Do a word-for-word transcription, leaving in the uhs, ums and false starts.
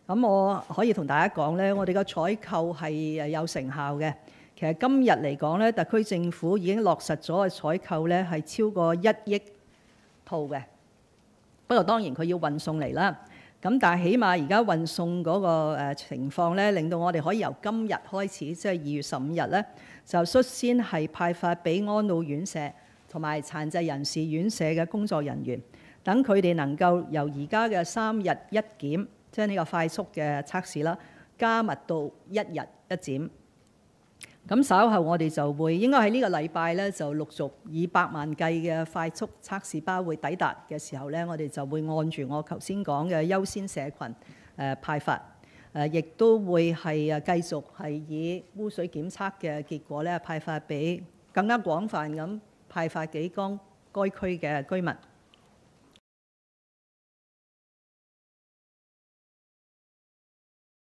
咁我可以同大家講咧，我哋嘅採購係誒有成效嘅。其實今日嚟講咧，特區政府已經落實咗嘅採購咧係超過一億套嘅。不過當然佢要運送嚟啦。咁但係起碼而家運送嗰個誒情況咧，令到我哋可以由今日開始，即係二月十五日咧，就率先係派發俾安老院舍同埋殘疾人士院舍嘅工作人員，等佢哋能夠由而家嘅三日一檢，即係呢個快速嘅測試啦，加密到一日一檢。咁稍後我哋就會應該喺呢個禮拜咧，就陸續以百萬計嘅快速測試包會抵達嘅時候咧，我哋就會按住我頭先講嘅優先社群誒派發，誒亦都會係誒繼續係以污水檢測嘅結果咧派發俾更加廣泛咁派發幾江該區嘅居民。